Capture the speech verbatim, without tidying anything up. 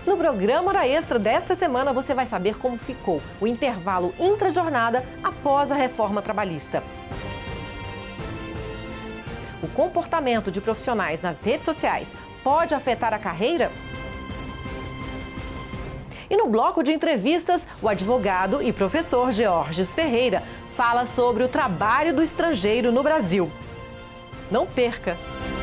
No programa Hora Extra desta semana você vai saber como ficou o intervalo intra-jornada após a reforma trabalhista. O comportamento de profissionais nas redes sociais pode afetar a carreira? E no bloco de entrevistas, o advogado e professor Georges Ferreira fala sobre o trabalho do estrangeiro no Brasil. Não perca!